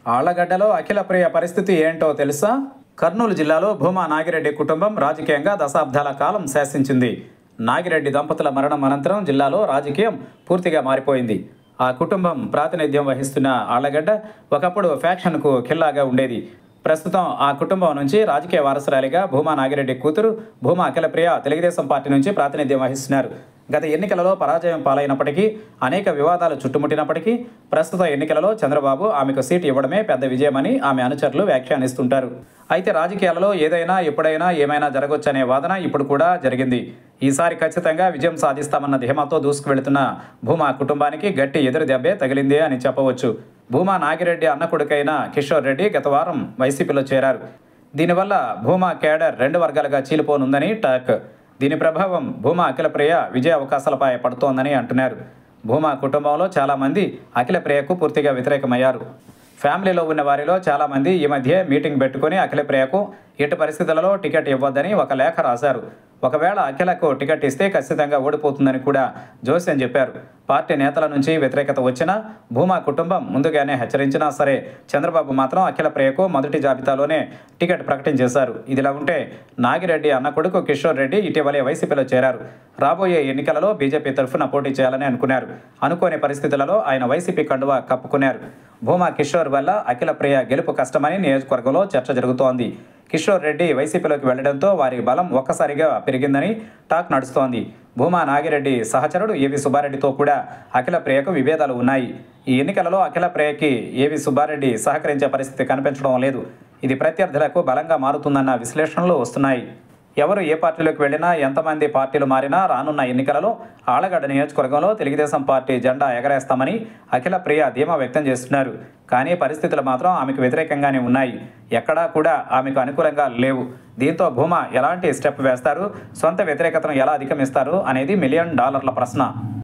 ఆళ్లగడ్డలో అఖిలప్రియ పరిస్థితి ఏంటో తెలుసా? కర్నూలు జిల్లాలో భూమా నాగిరెడ్డి కుటుంబం రాజకీయంగా దశాబ్దాల కాలం శాసించింది. నాగిరెడ్డి దంపతుల మరణం అనంతరం జిల్లాలో రాజకీయం పూర్తిగా మారిపోయింది. ఆ కుటుంబం ప్రాతినిధ్యం వహిస్తున్న ఆళ్లగడ్డ ఒకప్పుడు ఫ్యాక్షన్కు ఖిల్లాగా ఉండేది. ప్రస్తుతం ఆ కుటుంబం నుంచి రాజకీయ వారసురాలిగా భూమా నాగిరెడ్డి కూతురు భూమా అఖిలప్రియ తెలుగుదేశం పార్టీ నుంచి ప్రాతినిధ్యం వహిస్తున్నారు. గత ఎన్నికలలో పరాజయం పాలైనప్పటికీ, అనేక వివాదాలు చుట్టుముట్టినప్పటికీ ప్రస్తుత ఎన్నికలలో చంద్రబాబు ఆమెకు సీటు ఇవ్వడమే పెద్ద విజయమని ఆమె అనుచరులు వ్యాఖ్యానిస్తుంటారు. అయితే రాజకీయాలలో ఏదైనా ఎప్పుడైనా ఏమైనా జరగొచ్చనే వాదన ఇప్పుడు కూడా జరిగింది. ఈసారి ఖచ్చితంగా విజయం సాధిస్తామన్న ధీమాతో దూసుకువెళుతున్న భూమా కుటుంబానికి గట్టి ఎదురు దెబ్బే తగిలిందే అని చెప్పవచ్చు. భూమా నాగిరెడ్డి అన్న కొడుకైన కిషోర్ రెడ్డి గత వారం వైసీపీలో చేరారు. దీనివల్ల భూమా కేడర్ రెండు వర్గాలుగా చీలిపోనుందని టాక్. దీని ప్రభావం భూమా అఖిలప్రియ విజయ అవకాశాలపై పడుతోందని అంటున్నారు. భూమా కుటుంబంలో చాలామంది అఖిలప్రియకు పూర్తిగా వ్యతిరేకమయ్యారు. ఫ్యామిలీలో ఉన్న వారిలో చాలామంది ఈ మధ్య మీటింగ్ పెట్టుకుని అఖిలప్రియకు ఎట్టి పరిస్థితులలో టికెట్ ఇవ్వద్దని ఒక లేఖ రాశారు. ఒకవేళ అఖిలకు టికెట్ ఇస్తే ఖచ్చితంగా ఓడిపోతుందని కూడా జోస్యం చెప్పారు. పార్టీ నేతల నుంచి వ్యతిరేకత వచ్చినా, భూమా కుటుంబం ముందుగానే హెచ్చరించినా సరే చంద్రబాబు మాత్రం అఖిలప్రియకు మొదటి జాబితాలోనే టికెట్ ప్రకటించేశారు. ఇదిలా ఉంటే నాగిరెడ్డి అన్న కొడుకు కిషోర్ రెడ్డి ఇటీవలే వైసీపీలో చేరారు. రాబోయే ఎన్నికలలో బీజేపీ తరఫున పోటీ చేయాలని అనుకున్నారు. అనుకోని పరిస్థితులలో ఆయన వైసీపీ కండువా కప్పుకున్నారు. భూమా కిషోర్ వల్ల అఖిలప్రియ గెలుపు కష్టమని నియోజకవర్గంలో చర్చ జరుగుతోంది. కిషోర్ రెడ్డి వైసీపీలోకి వెళ్లడంతో వారి బలం ఒక్కసారిగా పెరిగిందని టాక్ నడుస్తోంది. భూమా నాగిరెడ్డి సహచరుడు ఏవి సుబ్బారెడ్డితో కూడా అఖిలప్రియకు విభేదాలు ఉన్నాయి. ఈ ఎన్నికలలో అఖిలప్రియకి ఏవి సుబ్బారెడ్డి సహకరించే పరిస్థితి కనిపించడం లేదు. ఇది ప్రత్యర్థులకు బలంగా మారుతుందన్న విశ్లేషణలు వస్తున్నాయి. ఎవరు ఏ పార్టీలోకి వెళ్ళినా, ఎంతమంది పార్టీలు మారినా రానున్న ఎన్నికలలో ఆళ్లగడ్డ నియోజకవర్గంలో తెలుగుదేశం పార్టీ జెండా ఎగరేస్తామని అఖిలప్రియ ధీమా వ్యక్తం చేస్తున్నారు. కానీ పరిస్థితులు మాత్రం ఆమెకు వ్యతిరేకంగానే ఉన్నాయి. ఎక్కడా కూడా ఆమెకు అనుకూలంగా లేవు. దీంతో భూమా ఎలాంటి స్టెప్ వేస్తారు, సొంత వ్యతిరేకతను ఎలా అధిగమిస్తారు అనేది $1,000,000 ప్రశ్న.